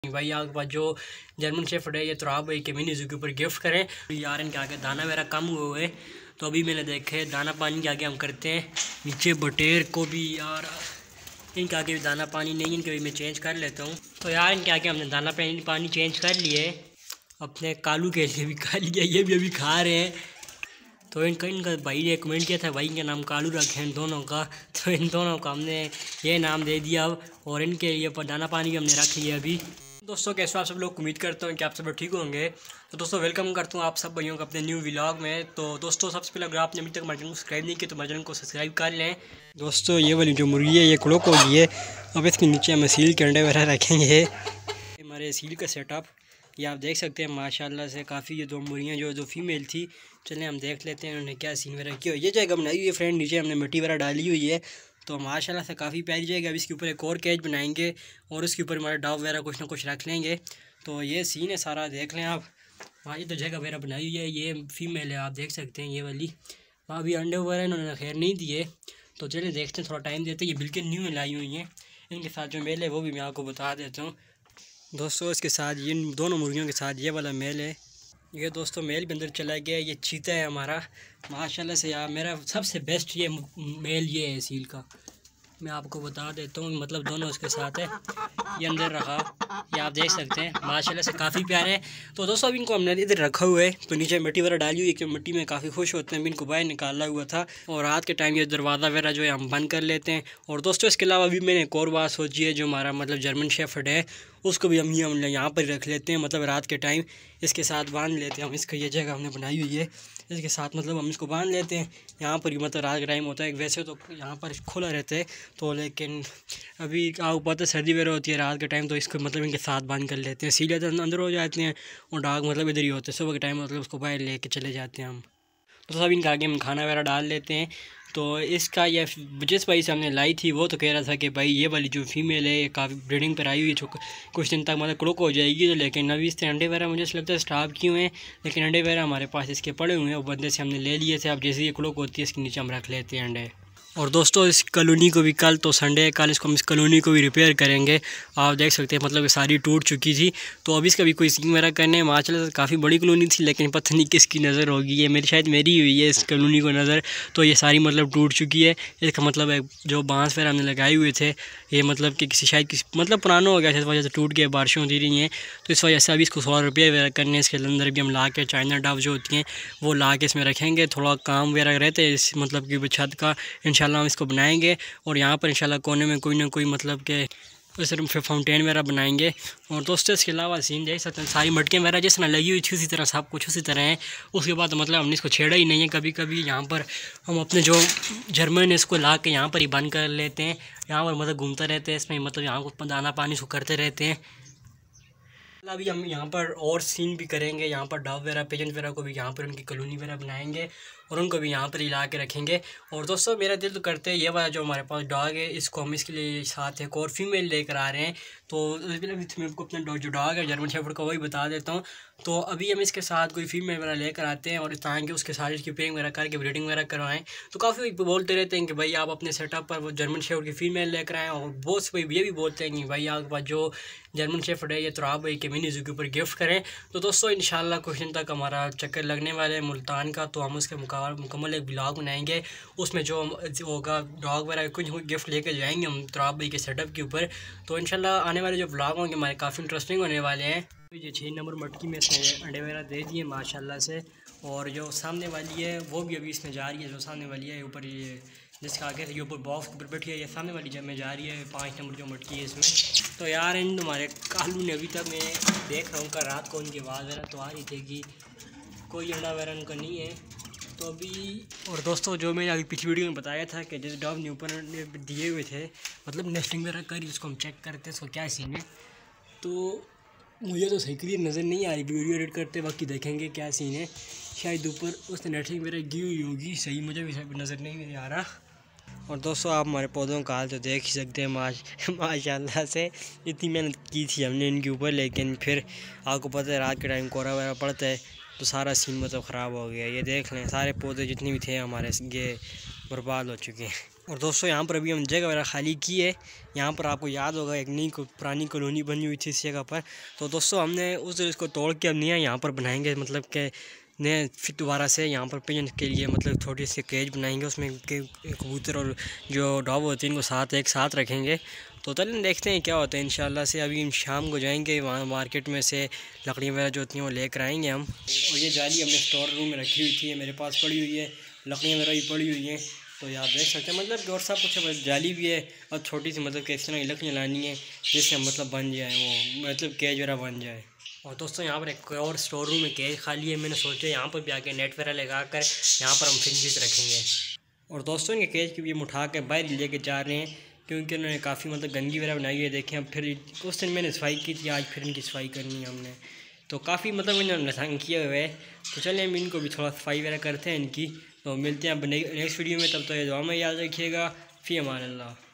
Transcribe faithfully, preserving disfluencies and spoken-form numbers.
भाई आपके पास जो जर्मन शेफर्ड है ये तो आप भाई के मिनी जू के ऊपर गिफ्ट करें। यार इनके आगे दाना मेरा कम हुए तो अभी मैंने देखे दाना पानी के आगे हम करते हैं नीचे बटेर को भी। यार इनके आगे भी दाना पानी नहीं, इनके भी मैं चेंज कर लेता हूँ। तो यार इनके आगे हमने दाना पानी चेंज कर लिए, अपने कालू के लिए भी खा लिया, ये भी अभी खा रहे हैं। तो इनका इनका भाई ने कमेंट किया था भाई इनका नाम कालू रखे इन दोनों का, तो इन दोनों का हमने ये नाम दे दिया अब। और इनके लिए दाना पानी भी हमने रख लिया अभी। दोस्तों कैसे आप सब लोग, उम्मीद करता हूँ कि आप सब लोग ठीक होंगे। तो दोस्तों वेलकम करता हूँ आप सब भाइयों को अपने न्यू व्लॉग में। तो दोस्तों सबसे पहले अगर आपने अभी तक हमारे चैनल को सब्सक्राइब नहीं किया तो हमारे चैनल को सब्सक्राइब कर लें। दोस्तों ये वाली जो मुर्गी है ये क्लोक हो गई है, अब इसके नीचे हम सील के अंडे वगैरह रखेंगे। हमारे सील का सेटअप ये आप देख सकते हैं माशाल्लाह से। काफ़ी ये दो मुर्गियाँ जो जो फीमेल थी, चलें हम देख लेते हैं उन्होंने क्या सीन वगैरह किया। ये जगह बनाई हुई है फ्रेंड, नीचे हमने मिट्टी वगैरह डाली हुई है तो माशाल्लाह से काफ़ी प्यारी जाएगा। अब इसके ऊपर एक और केज बनाएंगे और उसके ऊपर हमारा डॉग वगैरह कुछ ना कुछ रख लेंगे। तो ये सीन है सारा, देख लें आप। वहाँ ये तो जगह वगैरह बनाई हुई है, ये फीमेल है आप देख सकते हैं ये वाली। वहाँ भी अंडे वगैरह इन्होंने खैर नहीं दिए, तो चलिए देखते हैं, थोड़ा टाइम देते हैं। ये बिल्कुल न्यू लाई हुई हैं, इनके साथ जो मेल है वो भी मैं आपको बता देता हूँ। दोस्तों इसके साथ ये दोनों मुर्गियों के साथ ये वाला मेल है। ये दोस्तों मेल भी अंदर चला गया, ये चीता है हमारा माशाल्लाह से। यार मेरा सबसे बेस्ट ये मेल ये है सील का, मैं आपको बता देता हूँ। मतलब दोनों उसके साथ है, ये अंदर रखा, ये आप देख सकते हैं माशाल्लाह से काफ़ी प्यारे है। तो दोस्तों अब इनको हमने इधर रखा हुआ है, तो नीचे मिट्टी वगैरह डाली हुई है कि मिट्टी में काफ़ी खुश होते हैं। इनको बाहर निकाला हुआ था और रात के टाइम ये दरवाज़ा वगैरह जो है हम बंद कर लेते हैं। और दोस्तों इसके अलावा अभी मैंने एक और बात सोची है, जो हमारा मतलब जर्मन शेफर्ड है उसको भी हम हम यहाँ पर रख लेते हैं। मतलब रात के टाइम इसके साथ बांध लेते हैं हम, इसका ये जगह हमने बनाई हुई है इसके साथ, मतलब हम इसको बांध लेते हैं यहाँ पर। मतलब रात का टाइम होता है, वैसे तो यहाँ पर खुला रहता है तो, लेकिन अभी आपको पता है सर्दी वगैरह होती है रात के टाइम, तो इसको मतलब इनके साथ बांध कर लेते हैं। सीधे तो अंदर हो जाते हैं और डॉग मतलब इधर ही होते हैं। सुबह के टाइम मतलब उसको बाहर लेके चले जाते हैं हम। तो सब इनके आगे हम खाना वगैरह डाल लेते हैं। तो इसका ये जिस भाई से हमने लाई थी वो तो कह रहा था कि भाई ये वाली जो फीमेल है ये काफ़ी ब्रीडिंग पर आई हुई है, कुछ दिन तक मतलब क्लोक हो जाएगी। तो लेकिन अभी इसके अंडे वगैरह मुझे लगता है स्टॉप किए हुए हैं, लेकिन अंडे वगैरह हमारे पास इसके पड़े हुए हैं, वो बंदे से हमने ले लिए थे। अब जैसे ये क्लोक होती है इसके नीचे हम रख लेते हैं अंडे। और दोस्तों इस कॉलोनी को भी कल तो संडे है, कल इसको हम इस कॉलोनी को भी रिपेयर करेंगे। आप देख सकते हैं मतलब ये सारी टूट चुकी थी, तो अभी इसका भी कोई सीन वगैरह करने हैं। माशाल्लाह से काफ़ी बड़ी कॉलोनी थी, लेकिन पता नहीं किसकी नज़र होगी, ये मेरी शायद मेरी हुई है इस कॉलोनी को नज़र। तो ये सारी मतलब टूट चुकी है। इसका मतलब है जो बांस वगैरह हमने लगाए हुए थे ये मतलब कि किसी शायद किसी मतलब पुराना हो गया, इस वजह से टूट गया, बारिशें होती रही हैं तो इस वजह से अभी इसको थोड़ा रिपेयर वगैरह करने। इसके अंदर भी हम ला के चाइना डव जो होती हैं वो ला के इसमें रखेंगे। थोड़ा काम वगैरह रहते हैं इस मतलब कि छत का, इंशाल्लाह हम इसको बनाएंगे। और यहाँ पर इंशाल्लाह कोने में कोई ना कोई मतलब के फिर फाउंटेन वगैरह बनाएंगे। और दोस्तों इसके अलावा सीन देख सकते हैं सारी मटकियाँ वगैरह जिस तरह लगी हुई थी उसी तरह सब कुछ उसी तरह है। उसके बाद मतलब हमने इसको छेड़ा ही नहीं है। कभी कभी यहाँ पर हम अपने जो जर्मन इसको ला के यहाँ पर ही बंद कर लेते हैं, यहाँ पर मतलब घूमता रहते हैं इसमें, मतलब यहाँ को दाना पानी इसको करते रहते हैं। अभी हम यहाँ पर और सीन भी करेंगे, यहाँ पर डॉग वगैरह पेजेंट वगैरह को भी यहाँ पर उनकी कॉलोनी वगैरह बनाएंगे और उनको भी यहाँ पर ला के रखेंगे। और दोस्तों मेरा दिल तो करते हैं ये वाला जो हमारे पास डॉग है इसको हम इसके लिए साथ एक और फीमेल लेकर आ रहे हैं। तो मैं आपको अपना डॉग जो डॉग है जर्मन शेफर्ड का वही बता देता हूँ। तो अभी हम इसके साथ कोई फीमेल वगैरह लेकर आते हैं और ताकि उसके साथ इसकी पेयरिंग वगैरह करके ब्रीडिंग वगैरह करवाएं। तो काफ़ी बोलते रहते हैं कि भाई आप अपने सेटअप पर वो जर्मन शेफर्ड की फीमेल लेकर आएँ, और बहुत से ये भी बोलते हैं कि भाई आपके पास जो जर्मन शेफर्ड है ये तो आप भाई के मिनी जू के ऊपर गिफ्ट करें। तो दोस्तों इंशाल्लाह कुछ दिन तक हमारा चक्कर लगने वाले है मुल्तान का, तो हम उसके मुकम्मल एक ब्लॉग बनाएंगे, उसमें जो होगा डॉग वगैरह कुछ गिफ्ट लेकर जाएंगे हम तुराब भाई के सेटअप के ऊपर। तो इंशाल्लाह आने वाले जो ब्लॉग होंगे हमारे काफ़ी इंटरेस्टिंग होने वाले हैं। ये छः नंबर मटकी में से अंडे वगैरह दे दिए माशाल्लाह से। और जो सामने वाली है वो भी अभी इसमें जा रही है, जो सामने वाली है ऊपर ये जिसका आगे से ये ऊपर बॉक्स ऊपर बैठी है, ये सामने वाली जब में जा रही है पाँच नंबर जो मटकी है इसमें। तो यार इन हमारे कालू ने अभी तक मैं देख रहा हूँ का रात को उनकी आवाज़ वगैरह तो आ रही थी कि कोई अंडा वगैरह उनका नहीं है। तो अभी और दोस्तों जो मैंने अभी पिछली वीडियो में बताया था कि जिस डॉग ने ऊपर दिए हुए थे मतलब नेस्टिंग वगैरह करी, उसको हम चेक करते हैं उसको क्या सीन है। तो मुझे तो सही क्लियर नज़र नहीं आ रही, वीडियो एडिट करते वक्त देखेंगे क्या सीन है। शायद ऊपर उसने नेस्टिंग वगैरह की हुई होगी, सही मुझे भी नज़र नहीं आ रहा। और दोस्तों आप हमारे पौधों का हाल तो देख ही सकते हैं माश माशाल्लाह से इतनी मेहनत की थी हमने इनके ऊपर, लेकिन फिर आपको पता है रात के टाइम कोहरा वगैरह पड़ता है तो सारा सीन मतलब ख़राब हो गया। ये देख लें सारे पौधे जितने भी थे हमारे ये बर्बाद हो चुके हैं। और दोस्तों यहाँ पर अभी हम जगह वगैरह खाली की है। यहाँ पर आपको याद होगा एक नई पुरानी कॉलोनी बनी हुई थी इस जगह पर। तो दोस्तों हमने उस इसको तोड़ के अब नया यहाँ पर बनाएंगे, मतलब कि नए फिर दोबारा से यहाँ पर पिजन के लिए मतलब छोटी सी केज बनाएंगे, उसमें कबूतर और जो डॉग होते हैं इनको साथ एक साथ रखेंगे। तो चलें देखते हैं क्या होता है इंशाल्लाह से। अभी हम शाम को जाएंगे वहाँ मार्केट में से लकड़ियाँ वगैरह जो होती हैं वो लेकर आएंगे हम। और ये जाली हमने स्टोर रूम में रखी हुई थी, मेरे पास पड़ी हुई है, लकड़ियाँ वगैरह भी पड़ी हुई हैं। तो ये आप देख सकते हैं मतलब कि और सब कुछ है, जाली भी है और छोटी सी मतलब कि इस तरह की लकड़ियाँ लानी है जिससे मतलब बन जाए वो मतलब केज वगैरह बन जाए। और दोस्तों यहाँ पर एक और स्टोर रूम में केज खाली है, मैंने सोचा यहाँ पर भी आके नेट वगैरह लगा कर यहाँ पर हम फिंचेस रखेंगे। और दोस्तों इनके केज की भी हम उठा के बाहर लेके जा रहे हैं क्योंकि उन्होंने काफ़ी मतलब गंदगी वगैरह बनाई है। देखें अब फिर उस दिन मैंने सफाई की थी, आज फिर इनकी सफाई करनी है हमने, तो काफ़ी मतलब इन्होंने तंग किए हुए है। तो चलें हम इनको भी थोड़ा सफाई वगैरह करते हैं इनकी। तो मिलते हैं अब नेक्स्ट वीडियो में, तब तक तो ये दुआ में याद रखिएगा। फ़ी अमान अल्लाह।